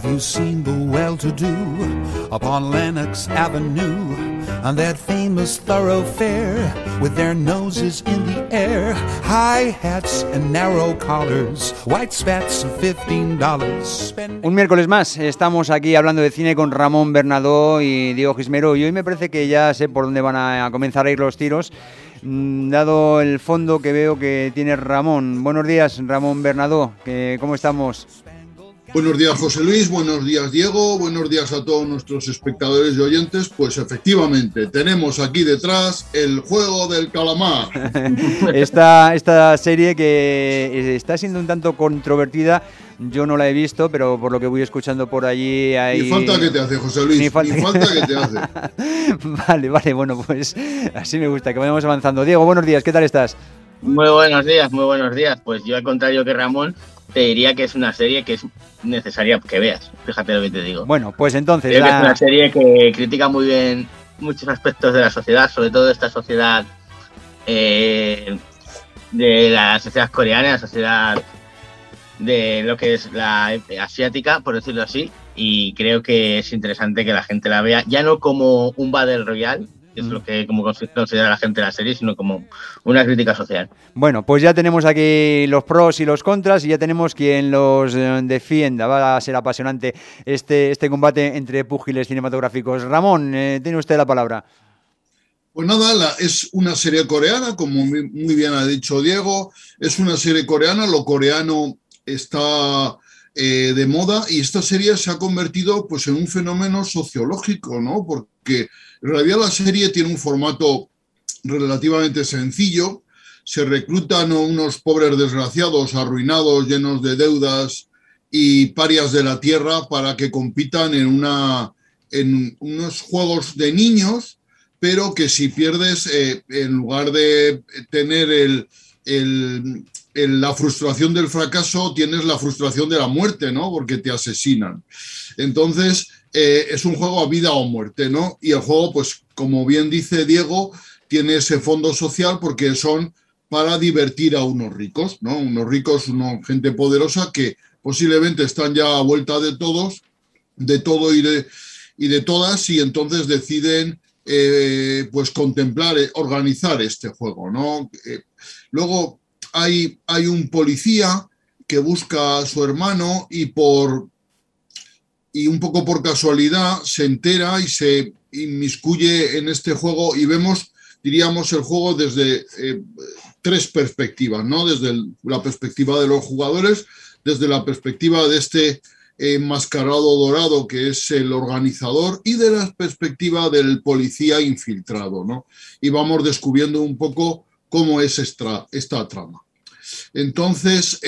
you seen the well-to-do upon Lenox Avenue, on that famous thoroughfare with their noses in the air, high hats and narrow collars, white spats of $15. Un miércoles más estamos aquí hablando de cine con Ramón Bernadó y Diego Gismero, y hoy me parece que ya sé por dónde van a comenzar a ir los tiros, dado el fondo que veo que tiene Ramón. Buenos días, Ramón Bernadó, ¿cómo estamos? Buenos días, José Luis, buenos días, Diego, buenos días a todos nuestros espectadores y oyentes. Pues efectivamente, tenemos aquí detrás el juego del calamar. Esta serie que está siendo un tanto controvertida, yo no la he visto, pero por lo que voy escuchando por allí hay... Ni falta que te hace, José Luis, ni falta que te hace. Vale, bueno, pues así me gusta, que vayamos avanzando. Diego, buenos días, ¿qué tal estás? Muy buenos días. Pues yo, al contrario que Ramón, te diría que es una serie que es necesaria que veas. Fíjate lo que te digo. Bueno, pues entonces... Creo que es una serie que critica muy bien muchos aspectos de la sociedad, sobre todo esta sociedad de la sociedad coreana, la sociedad de lo que es la asiática, por decirlo así, y creo que es interesante que la gente la vea, ya no como un Battle Royale, que es lo que como considera la gente de la serie, sino como una crítica social. Bueno, pues ya tenemos aquí los pros y los contras y ya tenemos quien los defienda. Va a ser apasionante este combate entre púgiles cinematográficos. Ramón, tiene usted la palabra. Pues nada, es una serie coreana, como muy bien ha dicho Diego, es una serie coreana, lo coreano está de moda, y esta serie se ha convertido pues en un fenómeno sociológico, ¿no? Porque en realidad la serie tiene un formato relativamente sencillo. Se reclutan unos pobres desgraciados arruinados, llenos de deudas y parias de la tierra, para que compitan en unos juegos de niños, pero que si pierdes, en lugar de tener la frustración del fracaso, tienes la frustración de la muerte, ¿no? Porque te asesinan. Entonces, es un juego a vida o muerte, ¿no? Y el juego, pues, como bien dice Diego, tiene ese fondo social porque son para divertir a unos ricos, ¿no? Unos ricos, gente poderosa que posiblemente están ya a vuelta de todo y de todas, y entonces deciden pues contemplar, organizar este juego, ¿no? Luego hay un policía que busca a su hermano y un poco por casualidad se entera y se inmiscuye en este juego, y vemos, diríamos, el juego desde tres perspectivas, ¿no? Desde la perspectiva de los jugadores, desde la perspectiva de este enmascarado dorado que es el organizador, y de la perspectiva del policía infiltrado, ¿no? Y vamos descubriendo un poco cómo es esta trama. Entonces,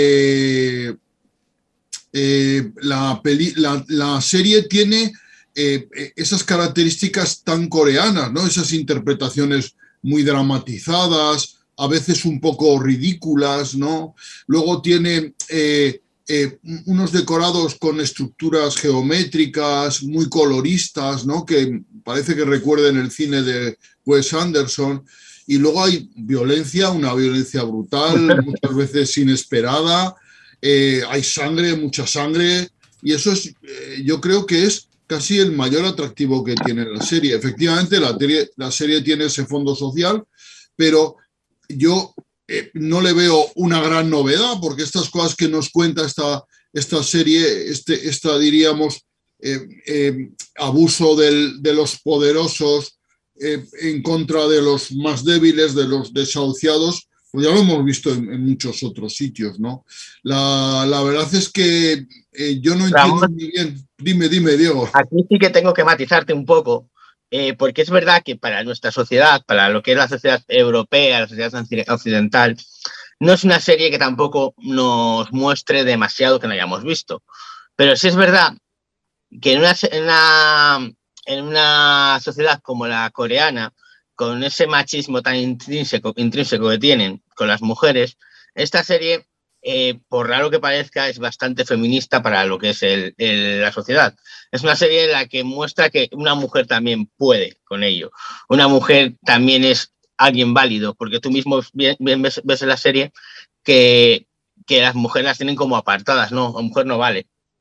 la serie tiene esas características tan coreanas, ¿no? Esas interpretaciones muy dramatizadas, a veces un poco ridículas, ¿no? Luego tiene unos decorados con estructuras geométricas muy coloristas, ¿no? Que parece que recuerden el cine de Wes Anderson. Y luego hay violencia, una violencia brutal, muchas veces inesperada. Hay sangre, mucha sangre, y eso es, yo creo que es casi el mayor atractivo que tiene la serie. Efectivamente, la serie tiene ese fondo social, pero yo no le veo una gran novedad, porque estas cosas que nos cuenta esta serie, diríamos, abuso de los poderosos en contra de los más débiles, de los desahuciados, pues ya lo hemos visto en muchos otros sitios, ¿no? La verdad es que yo no entiendo muy bien. Dime, Diego. Aquí sí que tengo que matizarte un poco, porque es verdad que para nuestra sociedad, para lo que es la sociedad europea, la sociedad occidental, no es una serie que tampoco nos muestre demasiado que no hayamos visto. Pero sí es verdad que en una sociedad como la coreana, con ese machismo tan intrínseco que tienen con las mujeres, esta serie, por raro que parezca, es bastante feminista para lo que es la sociedad. Es una serie en la que muestra que una mujer también puede con ello. Una mujer también es alguien válido, porque tú mismo ves en la serie que las mujeres las tienen como apartadas, no, la mujer no vale.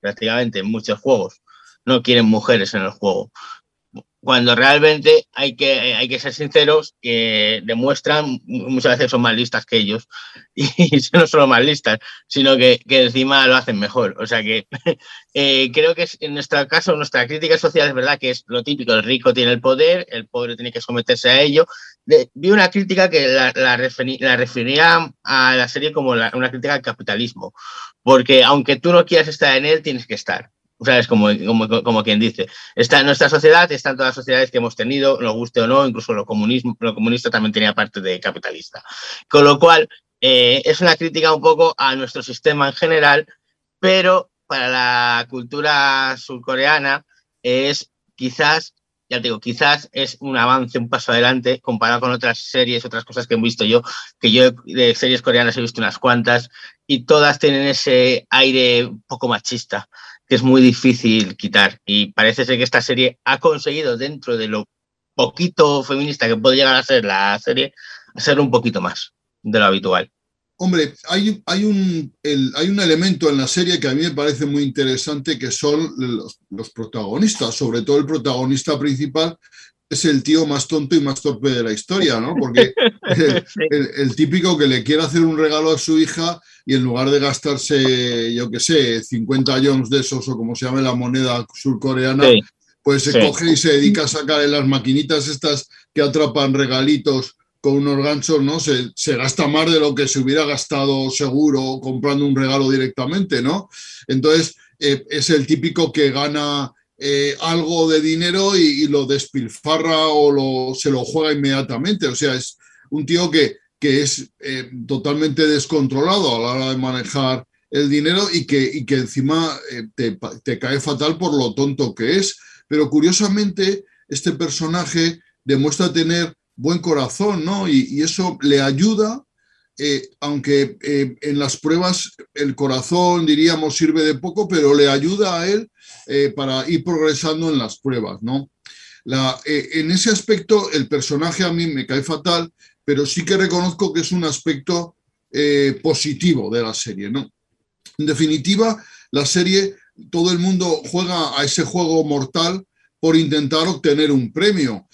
prácticamente en muchos juegos. No quieren mujeres en el juego. Cuando realmente hay que ser sinceros, que demuestran, muchas veces son más listas que ellos, y no solo más listas, sino que encima lo hacen mejor. O sea que creo que en nuestro caso, nuestra crítica social es verdad que es lo típico: el rico tiene el poder, el pobre tiene que someterse a ello. Vi una crítica que la refería a la serie como una crítica al capitalismo, porque aunque tú no quieras estar en él, tienes que estar. O sea, es como quien dice, está en nuestra sociedad, están todas las sociedades que hemos tenido, nos guste o no, incluso lo comunista también tenía parte de capitalista. Con lo cual, es una crítica un poco a nuestro sistema en general, pero para la cultura surcoreana es quizás, ya te digo, quizás es un avance, un paso adelante comparado con otras series, otras cosas que he visto yo, que yo de series coreanas he visto unas cuantas y todas tienen ese aire un poco machista, que es muy difícil quitar, y parece ser que esta serie ha conseguido, dentro de lo poquito feminista que puede llegar a ser la serie, hacer un poquito más de lo habitual. Hombre, hay un elemento en la serie que a mí me parece muy interesante, que son los protagonistas, sobre todo el protagonista principal, es el tío más tonto y más torpe de la historia, ¿no? Porque el típico que le quiere hacer un regalo a su hija y en lugar de gastarse, yo qué sé, 50 yons de esos o como se llame la moneda surcoreana, sí, pues se coge y se dedica a sacar en las maquinitas estas que atrapan regalitos con unos ganchos, ¿no? Se gasta más de lo que se hubiera gastado seguro comprando un regalo directamente, ¿no? Entonces, es el típico que gana algo de dinero y lo despilfarra o se lo juega inmediatamente. O sea, es un tío que es totalmente descontrolado a la hora de manejar el dinero y que encima te cae fatal por lo tonto que es. Pero curiosamente, este personaje demuestra tener buen corazón, ¿no? Y eso le ayuda, aunque en las pruebas el corazón, diríamos, sirve de poco, pero le ayuda a él para ir progresando en las pruebas, ¿no? En ese aspecto, el personaje a mí me cae fatal, pero sí que reconozco que es un aspecto positivo de la serie, ¿no? En definitiva, la serie, todo el mundo juega a ese juego mortal por intentar obtener un premio.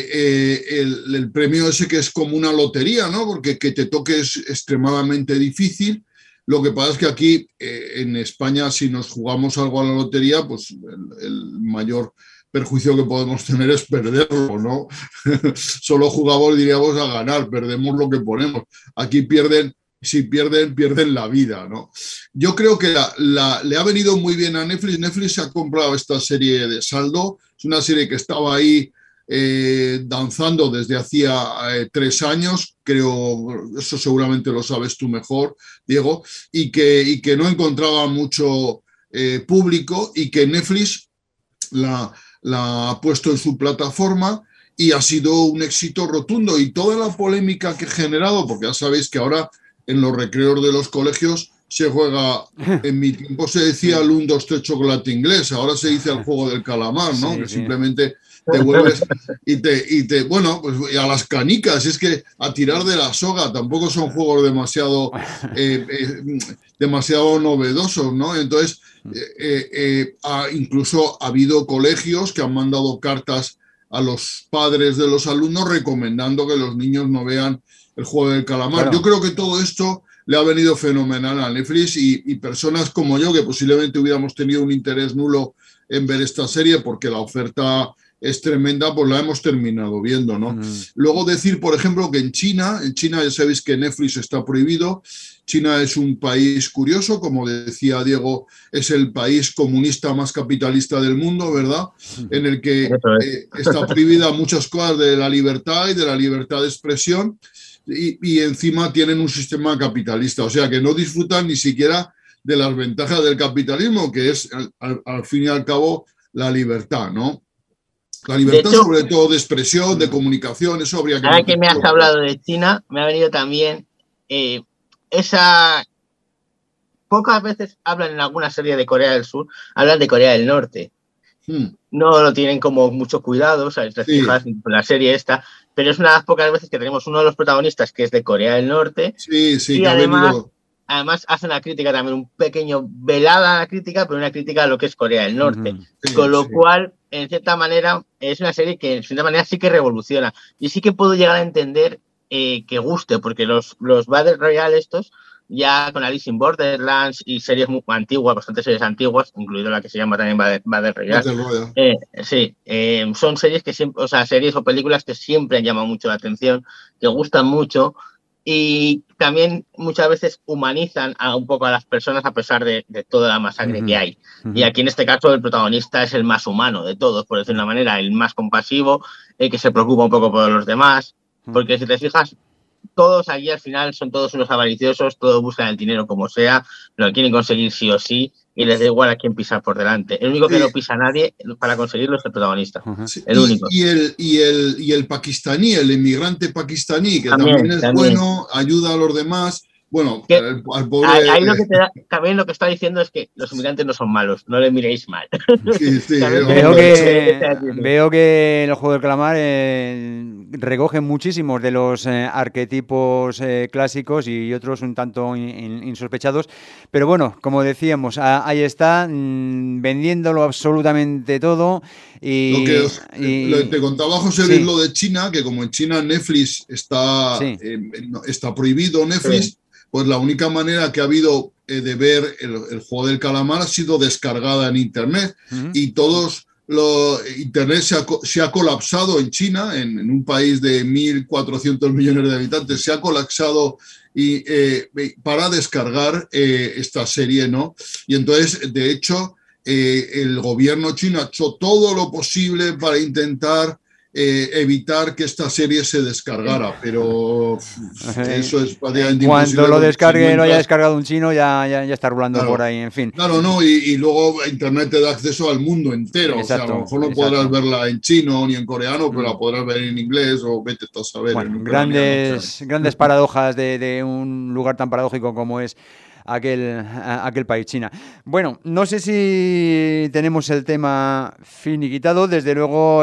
El premio ese que es como una lotería, ¿no? Porque que te toque es extremadamente difícil. Lo que pasa es que aquí, en España, si nos jugamos algo a la lotería, pues el mayor perjuicio que podemos tener es perderlo, ¿no? Solo jugamos, diríamos, a ganar, perdemos lo que ponemos. Aquí si pierden la vida, ¿no? Yo creo que le ha venido muy bien a Netflix. Netflix se ha comprado esta serie de saldo. Es una serie que estaba ahí danzando desde hacía 3 años, creo, eso seguramente lo sabes tú mejor, Diego, y que no encontraba mucho público, y que Netflix la ha puesto en su plataforma y ha sido un éxito rotundo. Y toda la polémica que ha generado, porque ya sabéis que ahora en los recreos de los colegios se juega, en mi tiempo se decía el 1, 2, 3 chocolate inglés, ahora se dice el juego del calamar, ¿no? Sí, que simplemente te vuelves y bueno, pues a las canicas, es que a tirar de la soga, tampoco son juegos demasiado novedosos, ¿no? Entonces, incluso ha habido colegios que han mandado cartas a los padres de los alumnos recomendando que los niños no vean el juego del calamar. Claro. Yo creo que todo esto le ha venido fenomenal a Netflix, y personas como yo, que posiblemente hubiéramos tenido un interés nulo en ver esta serie porque la oferta es tremenda, pues la hemos terminado viendo, ¿no? Luego decir, por ejemplo, que en China ya sabéis que Netflix está prohibido. China es un país curioso, como decía Diego, es el país comunista más capitalista del mundo, ¿verdad? En el que está prohibida muchas cosas de la libertad y de la libertad de expresión, y encima tienen un sistema capitalista, o sea que no disfrutan ni siquiera de las ventajas del capitalismo, que es al fin y al cabo la libertad, ¿no? La libertad, hecho, sobre todo de expresión, de comunicación, eso habría que... Ahora que me has hablado de China, me ha venido también pocas veces hablan en alguna serie de Corea del Sur, hablan de Corea del Norte. No lo tienen como mucho cuidado, ¿sabes? Te fijas en la serie esta, pero es una de las pocas veces que tenemos uno de los protagonistas que es de Corea del Norte. Sí, y además además hace una crítica también, un pequeño velada a la crítica, pero una crítica a lo que es Corea del Norte. Sí, Con lo sí. cual, en cierta manera, es una serie que en cierta manera sí que revoluciona. Y sí que puedo llegar a entender que guste, porque los Battle Royale estos, ya con Alice in Borderlands y series muy antiguas, bastantes series antiguas, incluido la que se llama también Battle Royale. Battle Royale. Sí, son series que siempre, o sea, series o películas que siempre han llamado mucho la atención, que gustan mucho y también muchas veces humanizan un poco a las personas a pesar de toda la masacre que hay. Y aquí en este caso el protagonista es el más humano de todos, por decirlo de una manera, el más compasivo, el que se preocupa un poco por los demás, porque si te fijas, todos allí al final son todos unos avariciosos, todos buscan el dinero como sea, lo quieren conseguir sí o sí y les da igual a quién pisar por delante. El único que no pisa a nadie para conseguirlo es el protagonista. Sí, el único. Y el pakistaní, el inmigrante pakistaní, que también es bueno, ayuda a los demás. Bueno, al pobre... Ahí también lo que está diciendo es que los inmigrantes no son malos, no le miréis mal. Sí, veo que el juego del calamar recoge muchísimos de los arquetipos clásicos y otros un tanto insospechados. Pero bueno, como decíamos, ahí está, vendiéndolo absolutamente todo. Te contaba José Luis lo de China, que como en China Netflix está prohibido Netflix, pues la única manera que ha habido de ver el juego del calamar ha sido descargada en Internet. Y Internet se ha colapsado en China, en un país de 1.400 millones de habitantes, se ha colapsado para descargar esta serie, ¿no? Y entonces, de hecho, el gobierno chino ha hecho todo lo posible para intentar evitar que esta serie se descargara, pero eso es prácticamente imposible. Cuando lo descargue, lo haya descargado un chino, ya está rulando por ahí, en fin. Claro, no, y luego Internet te da acceso al mundo entero. Exacto, o sea, a lo mejor no podrás verla en chino ni en coreano, pero la podrás ver en inglés o vete a saber. Bueno, grandes paradojas de un lugar tan paradójico como es aquel país, China. Bueno, no sé si tenemos el tema finiquitado, desde luego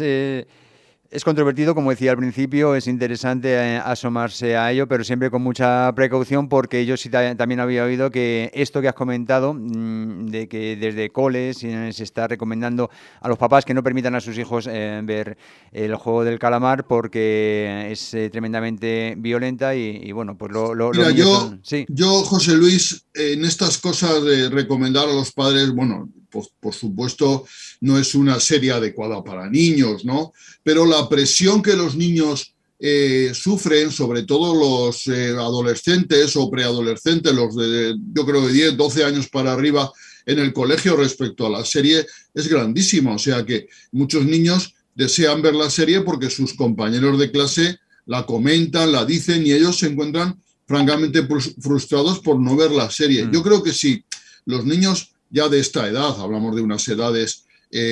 es controvertido, como decía al principio, es interesante asomarse a ello, pero siempre con mucha precaución, porque yo sí también había oído que esto que has comentado, de que desde coles se está recomendando a los papás que no permitan a sus hijos ver el juego del calamar porque es tremendamente violenta y bueno, pues Mira, yo, José Luis, en estas cosas de recomendar a los padres, bueno, pues, por supuesto, no es una serie adecuada para niños, ¿no? Pero la presión que los niños sufren, sobre todo los adolescentes o preadolescentes, los de, yo creo, de 10, 12 años para arriba en el colegio respecto a la serie, es grandísima. O sea que muchos niños desean ver la serie porque sus compañeros de clase la comentan, la dicen y ellos se encuentran francamente frustrados por no ver la serie. Yo creo que sí, los niños ya de esta edad, hablamos de unas edades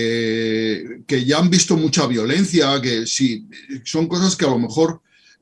que ya han visto mucha violencia, que sí, son cosas que a lo mejor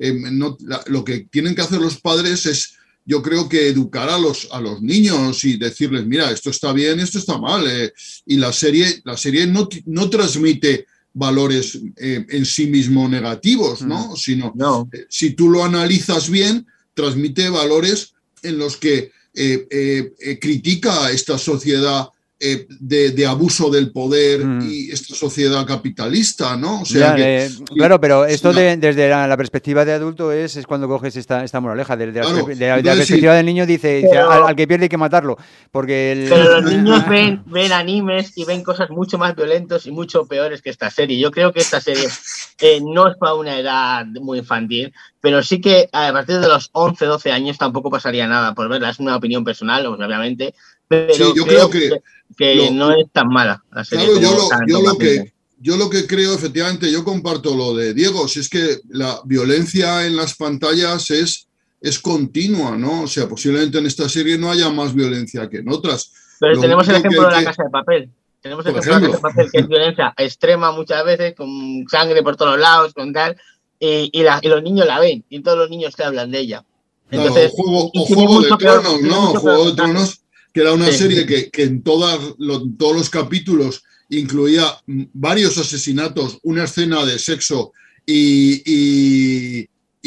lo que tienen que hacer los padres es, yo creo que educar a los niños y decirles, mira, esto está bien, esto está mal. Y la serie no transmite valores en sí mismo negativos, ¿no? Sino, si tú lo analizas bien, transmite valores en los que critica a esta sociedad de abuso del poder y esta sociedad capitalista, ¿no? O sea claro, pero esto desde la perspectiva de adulto es cuando coges esta moraleja. Desde la perspectiva del niño dice al que pierde hay que matarlo. Pero los niños ven animes y ven cosas mucho más violentos y mucho peores que esta serie. Yo creo que esta serie no es para una edad muy infantil, pero sí que a partir de los 11, 12 años tampoco pasaría nada por verla. Es una opinión personal, obviamente, pero sí, yo creo que no es tan mala la serie. Claro, yo lo que creo, efectivamente, yo comparto lo de Diego, si es que la violencia en las pantallas es continua, ¿no? O sea, posiblemente en esta serie no haya más violencia que en otras. Pero tenemos el ejemplo de La Casa de Papel. Tenemos el ejemplo de La Casa de Papel, que es violencia extrema muchas veces, con sangre por todos lados, con tal, y los niños la ven, y todos los niños te hablan de ella. Entonces, claro, Juego de Tronos, ¿no? Juego de Tronos, que era una serie que en todos los capítulos incluía varios asesinatos, una escena de sexo y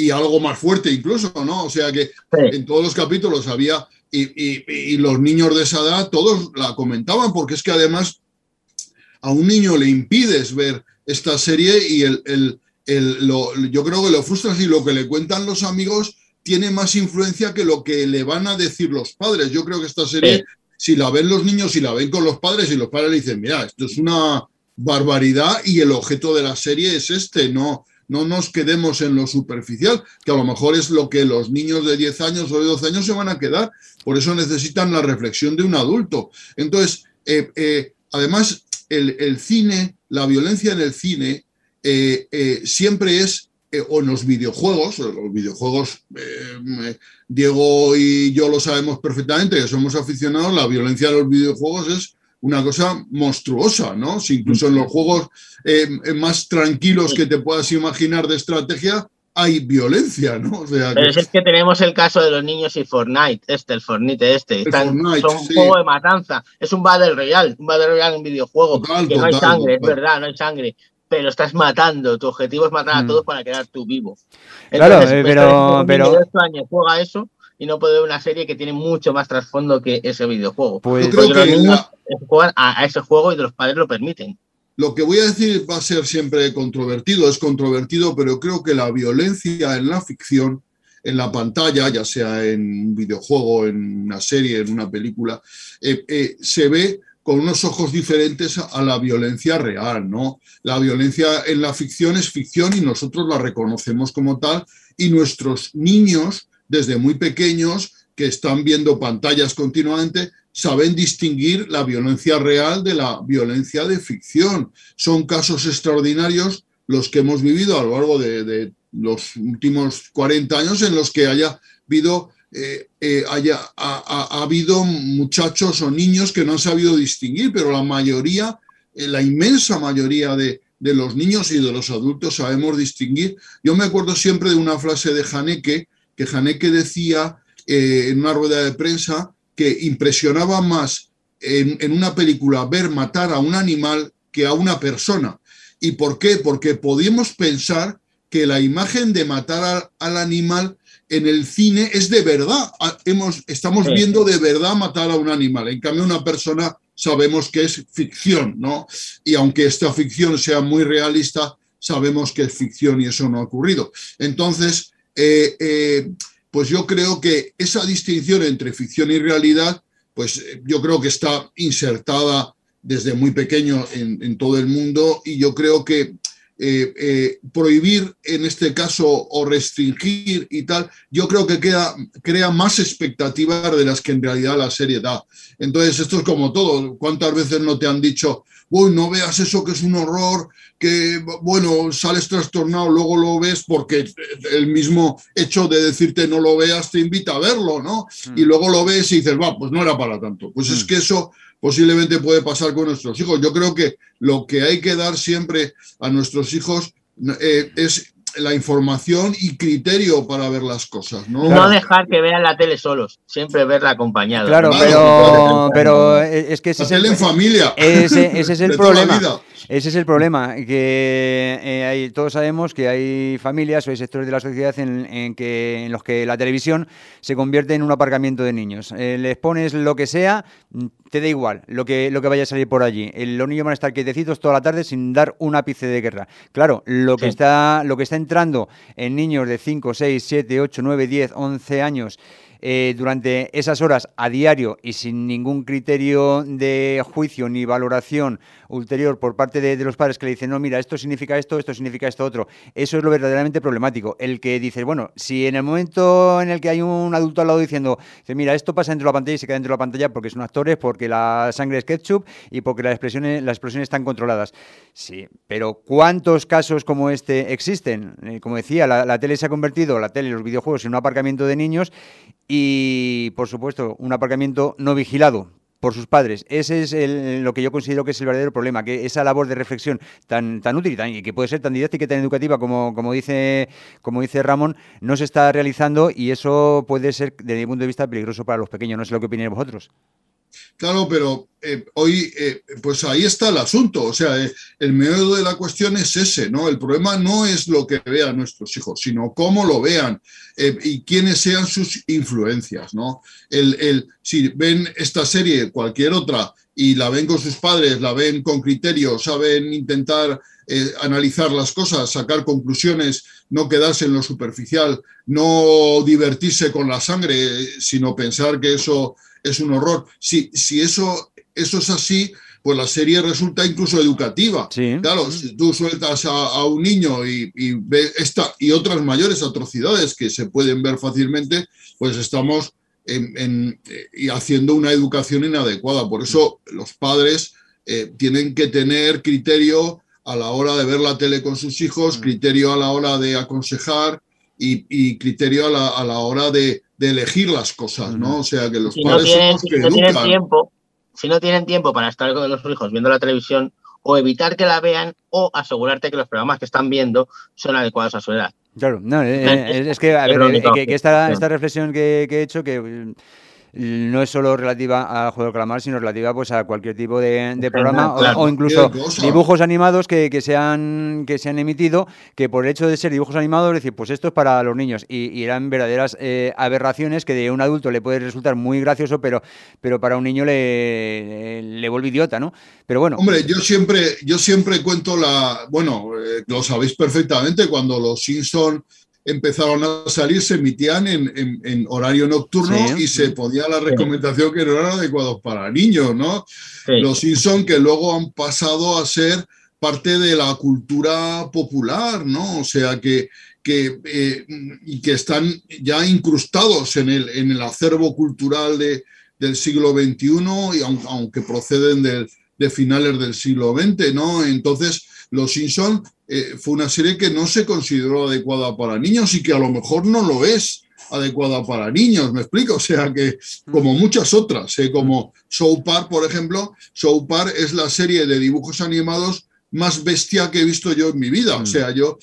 y algo más fuerte incluso, ¿no? O sea que en todos los capítulos había, y los niños de esa edad todos la comentaban, porque es que además a un niño le impides ver esta serie y yo creo que lo frustras, y lo que le cuentan los amigos tiene más influencia que lo que le van a decir los padres. Yo creo que esta serie, si la ven los niños, si la ven con los padres, y los padres le dicen, mira, esto es una barbaridad y el objeto de la serie es no nos quedemos en lo superficial, que a lo mejor es lo que los niños de 10 años o de 12 años se van a quedar. Por eso necesitan la reflexión de un adulto. Entonces, además, el cine, la violencia en el cine siempre es, o en los videojuegos, Diego y yo lo sabemos perfectamente, que somos aficionados, la violencia de los videojuegos es una cosa monstruosa, ¿no? Si incluso en los juegos más tranquilos que te puedas imaginar de estrategia hay violencia, ¿no? O sea, pero es que tenemos el caso de los niños y Fortnite, el Fortnite. Son un juego de matanza, es un Battle Royale en un videojuego, que no hay sangre, es verdad, no hay sangre, pero estás matando, tu objetivo es matar a todos para quedar tú vivo. Entonces, claro, pero... de 8 años juega eso y no puede ver una serie que tiene mucho más trasfondo que ese videojuego. Pues yo creo que los niños juegan a ese juego y los padres lo permiten. Lo que voy a decir va a ser siempre controvertido, es controvertido, pero creo que la violencia en la ficción, en la pantalla, ya sea en un videojuego, en una serie, en una película, se ve con unos ojos diferentes a la violencia real, ¿no? La violencia en la ficción es ficción y nosotros la reconocemos como tal, y nuestros niños, desde muy pequeños, que están viendo pantallas continuamente, saben distinguir la violencia real de la violencia de ficción. Son casos extraordinarios los que hemos vivido a lo largo de los últimos 40 años, en los que ha habido muchachos o niños que no han sabido distinguir, pero la mayoría, la inmensa mayoría de los niños y de los adultos sabemos distinguir. Yo me acuerdo siempre de una frase de Haneke, que Haneke decía en una rueda de prensa que impresionaba más en una película ver matar a un animal que a una persona. ¿Y por qué? Porque podíamos pensar que la imagen de matar al animal en el cine es de verdad. Estamos viendo de verdad matar a un animal. En cambio, una persona sabemos que es ficción, ¿no? Y aunque esta ficción sea muy realista, sabemos que es ficción y eso no ha ocurrido. Entonces, pues yo creo que esa distinción entre ficción y realidad, pues yo creo que está insertada desde muy pequeño en todo el mundo, y yo creo que prohibir en este caso o restringir y tal, yo creo que crea más expectativas de las que en realidad la serie da. Entonces esto es como todo. ¿Cuántas veces no te han dicho, uy, no veas eso que es un horror, que bueno, sales trastornado, luego lo ves, porque el mismo hecho de decirte no lo veas te invita a verlo, ¿no? Y luego lo ves y dices, va, pues no era para tanto. Pues es que eso posiblemente puede pasar con nuestros hijos. Yo creo que lo que hay que dar siempre a nuestros hijos es la información y criterio para ver las cosas, ¿no? No dejar que vean la tele solos, siempre verla acompañados. Claro, pero es que ese es en familia. Ese es el problema. Ese es el problema, que todos sabemos que hay familias o hay sectores de la sociedad en los que la televisión se convierte en un aparcamiento de niños. Les pones lo que sea, te da igual lo que vaya a salir por allí. Los niños van a estar quietecitos toda la tarde sin dar un ápice de guerra. Claro, lo que está entrando en niños de 5, 6, 7, 8, 9, 10, 11 años durante esas horas a diario y sin ningún criterio de juicio ni valoración ulterior por parte de los padres, que le dicen, no, mira, esto significa esto significa esto otro. Eso es lo verdaderamente problemático. El que dice, bueno, si en el momento en el que hay un adulto al lado diciendo, mira, esto pasa dentro de la pantalla y se queda dentro de la pantalla porque son actores, porque la sangre es ketchup y porque las explosiones están controladas. Sí, pero ¿cuántos casos como este existen? Como decía, la tele se ha convertido, la tele y los videojuegos, en un aparcamiento de niños y, por supuesto, un aparcamiento no vigilado por sus padres. Ese es lo que yo considero que es el verdadero problema, que esa labor de reflexión tan útil y que puede ser tan didáctica y tan educativa como dice Ramón, no se está realizando, y eso puede ser, desde mi punto de vista, peligroso para los pequeños. No sé lo que opináis vosotros. Claro, pero hoy, pues ahí está el asunto. O sea, el meollo de la cuestión es ese, ¿no? El problema no es lo que vean nuestros hijos, sino cómo lo vean y quiénes sean sus influencias, ¿no? Si ven esta serie, cualquier otra, y la ven con sus padres, la ven con criterio, saben intentar analizar las cosas, sacar conclusiones, no quedarse en lo superficial, no divertirse con la sangre, sino pensar que eso es un horror. Si eso es así, pues la serie resulta incluso educativa. Sí. Claro, si tú sueltas a un niño y ves esta y otras mayores atrocidades que se pueden ver fácilmente, pues estamos y haciendo una educación inadecuada. Por eso los padres tienen que tener criterio a la hora de ver la tele con sus hijos, criterio a la hora de aconsejar y criterio a la hora de elegir las cosas, ¿no? O sea, que los padres son los que educan. Si no tienen tiempo para estar con los hijos viendo la televisión, o evitar que la vean, o asegurarte que los programas que están viendo son adecuados a su edad. Claro, no, es que, a ver, que esta reflexión que he hecho, que no es solo relativa al juego de calamar, sino relativa pues a cualquier tipo de programa, claro, o incluso dibujos animados que se han emitido, que por el hecho de ser dibujos animados, decir, pues esto es para los niños, y eran verdaderas aberraciones que de un adulto le puede resultar muy gracioso, pero para un niño le vuelve idiota, ¿no? Pero bueno. Hombre, yo siempre cuento lo sabéis perfectamente, cuando los Simpson empezaron a salir, se emitían en horario nocturno, sí, y se ponía la recomendación que no eran adecuados para niños, ¿no? Sí. Los Simpson, que luego han pasado a ser parte de la cultura popular, ¿no? O sea, que están ya incrustados en el acervo cultural del siglo XXI, y aunque proceden de finales del siglo XX, ¿no? Entonces, Los Simpson fue una serie que no se consideró adecuada para niños y que a lo mejor no lo es adecuada para niños, ¿me explico? O sea que, como muchas otras, como South Park, por ejemplo, South Park es la serie de dibujos animados más bestia que he visto yo en mi vida. O sea, yo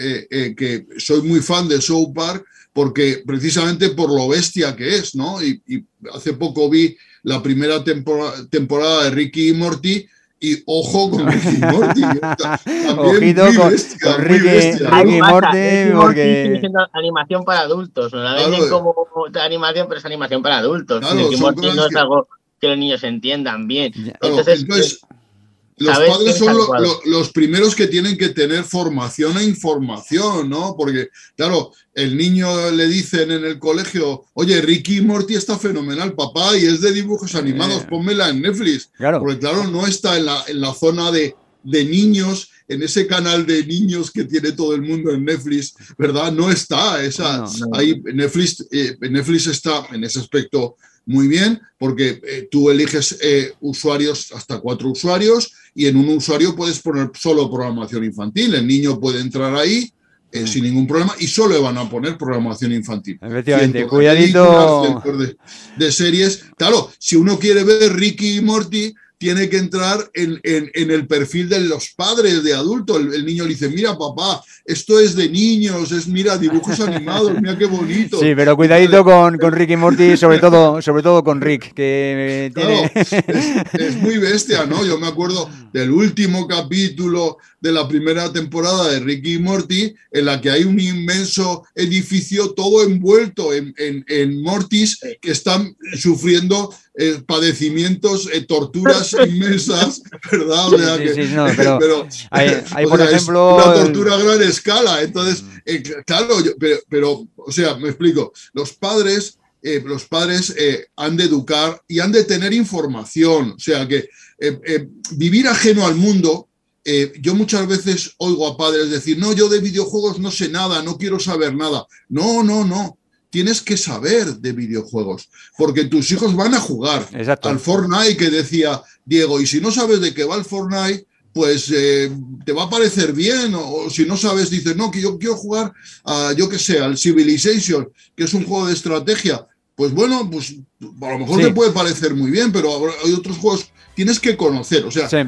que soy muy fan de South Park porque precisamente por lo bestia que es, ¿no? Y hace poco vi la primera temporada de Ricky y Morty. Y ojo con Ricky y Morty. Ojito con Ricky y Morty, porque sigue siendo animación para adultos. No la venden como animación, pero es animación para adultos. Claro, Ricky y Morty no es algo que los niños entiendan bien. Claro, entonces los padres son los primeros que tienen que tener formación e información, ¿no? Porque, claro, el niño le dicen en el colegio, oye, Ricky y Morty está fenomenal, papá, y es de dibujos animados, pónmela en Netflix. Claro. Porque, claro, no está en la zona de niños, en ese canal de niños que tiene todo el mundo en Netflix, ¿verdad? No está. Ahí Netflix está en ese aspecto muy bien, porque tú eliges usuarios, hasta 4 usuarios, y en un usuario puedes poner solo programación infantil. El niño puede entrar ahí sin ningún problema y solo le van a poner programación infantil. Efectivamente, cuidadito. De series. Claro, si uno quiere ver Ricky y Morty, tiene que entrar en el perfil de los padres de adultos. El niño le dice, mira papá, esto es de niños, mira, dibujos animados, mira qué bonito. Sí, pero cuidadito con Rick y Morty, sobre todo con Rick, que tiene... Claro, es muy bestia, ¿no? Yo me acuerdo del último capítulo de la primera temporada de Rick y Morty, en la que hay un inmenso edificio todo envuelto en Mortys que están sufriendo padecimientos, torturas inmensas, ¿verdad? O sea, pero hay por ejemplo... una tortura a gran escala. Entonces, claro, pero, o sea, me explico. Los padres han de educar y han de tener información. O sea, que vivir ajeno al mundo... yo muchas veces oigo a padres decir, no, yo de videojuegos no sé nada, no quiero saber nada. No. Tienes que saber de videojuegos, porque tus hijos van a jugar. Exacto. Al Fortnite, que decía Diego, y si no sabes de qué va el Fortnite, pues te va a parecer bien, o si no sabes, dices, no, que yo quiero jugar a, yo qué sé, al Civilization, que es un juego de estrategia. Pues bueno, pues a lo mejor te puede parecer muy bien, pero hay otros juegos, tienes que conocer, o sea,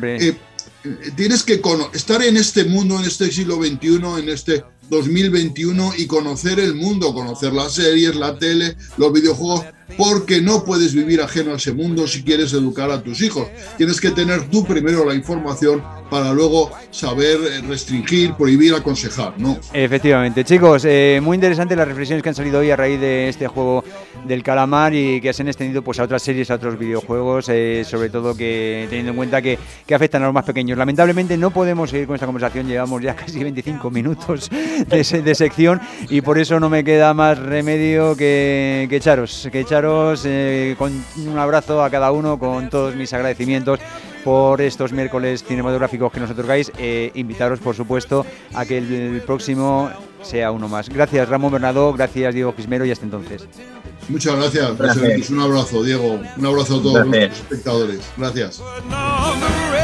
tienes que estar en este mundo, en este siglo XXI, en este 2021, y conocer el mundo, conocer las series, la tele, los videojuegos, porque no puedes vivir ajeno a ese mundo si quieres educar a tus hijos. Tienes que tener tú primero la información para luego saber restringir, prohibir, aconsejar, ¿no? Efectivamente. Chicos, muy interesantes las reflexiones que han salido hoy a raíz de este juego del calamar y que se han extendido pues a otras series, a otros videojuegos, sobre todo que teniendo en cuenta que afectan a los más pequeños. Lamentablemente no podemos seguir con esta conversación, llevamos ya casi 25 minutos de sección y por eso no me queda más remedio que echaros con un abrazo a cada uno, con todos mis agradecimientos por estos miércoles cinematográficos que nos otorgáis. Invitaros, por supuesto, a que el próximo sea uno más. Gracias, Ramón Bernadó, gracias, Diego Gismero, y hasta entonces. Muchas gracias. Un abrazo, Diego. Un abrazo a todos los espectadores. Gracias.